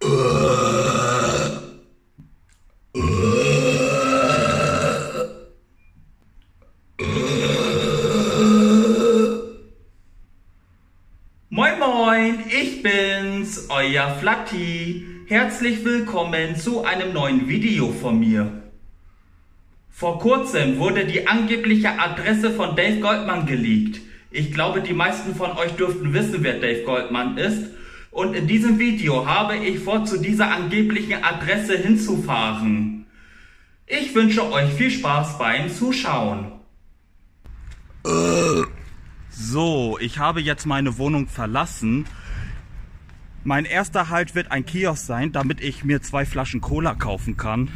Moin moin, ich bin's, euer Flatti. Herzlich willkommen zu einem neuen Video von mir. Vor kurzem wurde die angebliche Adresse von Dave Goldman geleakt. Ich glaube, die meisten von euch dürften wissen, wer Dave Goldman ist. Und in diesem Video habe ich vor, zu dieser angeblichen Adresse hinzufahren. Ich wünsche euch viel Spaß beim Zuschauen. So, ich habe jetzt meine Wohnung verlassen. Mein erster Halt wird ein Kiosk sein, damit ich mir 2 Flaschen Cola kaufen kann.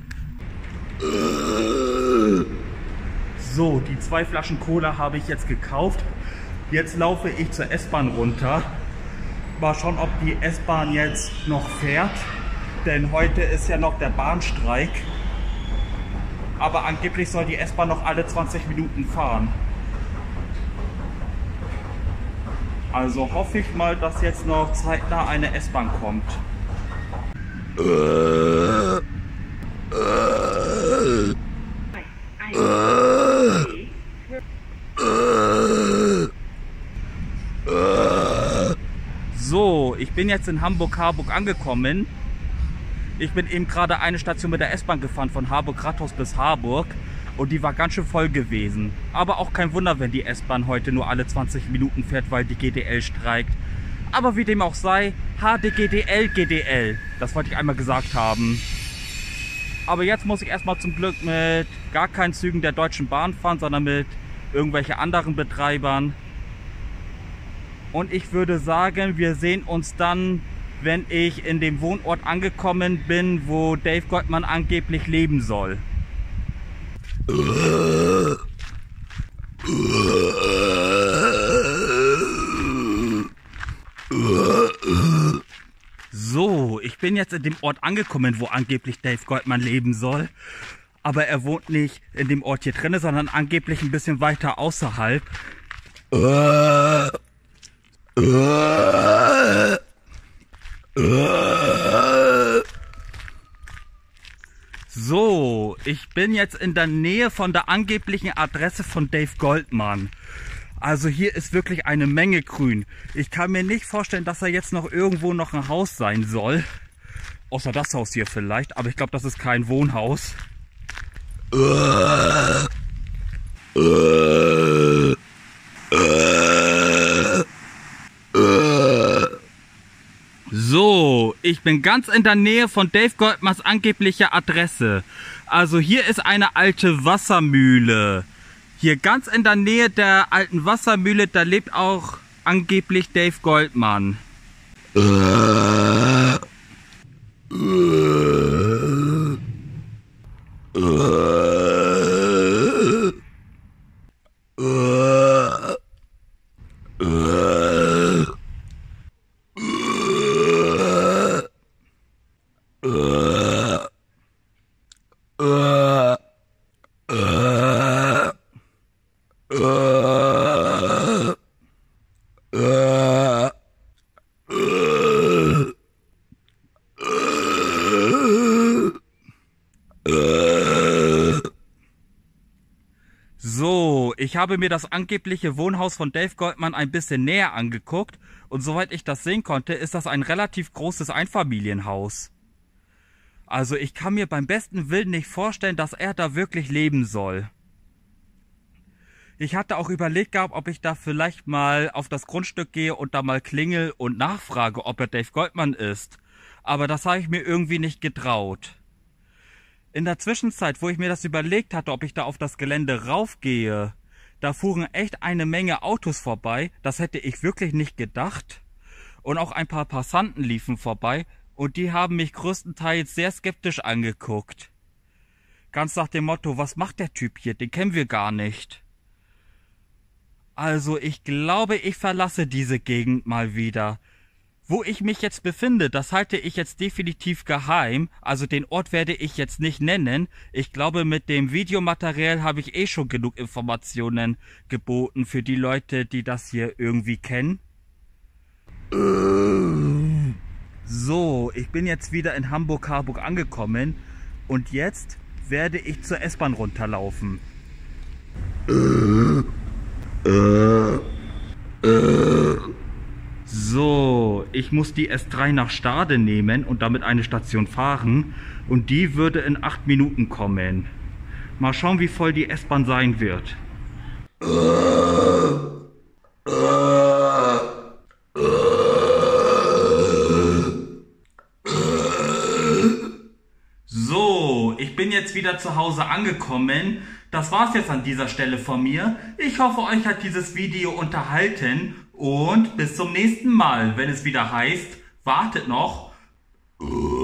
So, die 2 Flaschen Cola habe ich jetzt gekauft. Jetzt laufe ich zur S-Bahn runter. Mal schauen, ob die S-Bahn jetzt noch fährt. Denn heute ist ja noch der Bahnstreik. Aber angeblich soll die S-Bahn noch alle 20 Minuten fahren. Also hoffe ich mal, dass jetzt noch zeitnah eine S-Bahn kommt. So, ich bin jetzt in Hamburg-Harburg angekommen. Ich bin eben gerade eine Station mit der S-Bahn gefahren, von Harburg-Rathaus bis Harburg. Und die war ganz schön voll gewesen. Aber auch kein Wunder, wenn die S-Bahn heute nur alle 20 Minuten fährt, weil die GDL streikt. Aber wie dem auch sei, HDGDL, GDL. Das wollte ich einmal gesagt haben. Aber jetzt muss ich erstmal zum Glück mit gar keinen Zügen der Deutschen Bahn fahren, sondern mit irgendwelchen anderen Betreibern. Und ich würde sagen, wir sehen uns dann, wenn ich in dem Wohnort angekommen bin, wo Dave Goldman angeblich leben soll. So, ich bin jetzt in dem Ort angekommen, wo angeblich Dave Goldman leben soll. Aber er wohnt nicht in dem Ort hier drin, sondern angeblich ein bisschen weiter außerhalb. So, ich bin jetzt in der Nähe von der angeblichen Adresse von Dave Goldman. Also hier ist wirklich eine Menge grün. Ich kann mir nicht vorstellen, dass da jetzt noch irgendwo noch ein Haus sein soll. Außer das Haus hier vielleicht, aber ich glaube, das ist kein Wohnhaus. So, ich bin ganz in der Nähe von Dave Goldmans angeblicher Adresse. Also hier ist eine alte Wassermühle. Hier ganz in der Nähe der alten Wassermühle, da lebt auch angeblich Dave Goldman. So, ich habe mir das angebliche Wohnhaus von Dave Goldman ein bisschen näher angeguckt und soweit ich das sehen konnte, ist das ein relativ großes Einfamilienhaus. Also ich kann mir beim besten Willen nicht vorstellen, dass er da wirklich leben soll. Ich hatte auch überlegt gehabt, ob ich da vielleicht mal auf das Grundstück gehe und da mal klingel und nachfrage, ob er Dave Goldman ist. Aber das habe ich mir irgendwie nicht getraut. In der Zwischenzeit, wo ich mir das überlegt hatte, ob ich da auf das Gelände raufgehe, da fuhren echt eine Menge Autos vorbei. Das hätte ich wirklich nicht gedacht. Und auch ein paar Passanten liefen vorbei und die haben mich größtenteils sehr skeptisch angeguckt. Ganz nach dem Motto, was macht der Typ hier? Den kennen wir gar nicht. Also ich glaube, ich verlasse diese Gegend mal wieder. Wo ich mich jetzt befinde, das halte ich jetzt definitiv geheim. Also den Ort werde ich jetzt nicht nennen. Ich glaube, mit dem Videomaterial habe ich eh schon genug Informationen geboten für die Leute, die das hier irgendwie kennen. So, ich bin jetzt wieder in Hamburg-Harburg angekommen und jetzt werde ich zur S-Bahn runterlaufen. So, ich muss die S3 nach Stade nehmen und damit eine Station fahren und die würde in 8 Minuten kommen. Mal schauen, wie voll die S-Bahn sein wird. So, ich bin jetzt wieder zu Hause angekommen. Das war's jetzt an dieser Stelle von mir. Ich hoffe, euch hat dieses Video unterhalten und bis zum nächsten Mal, wenn es wieder heißt, wartet noch.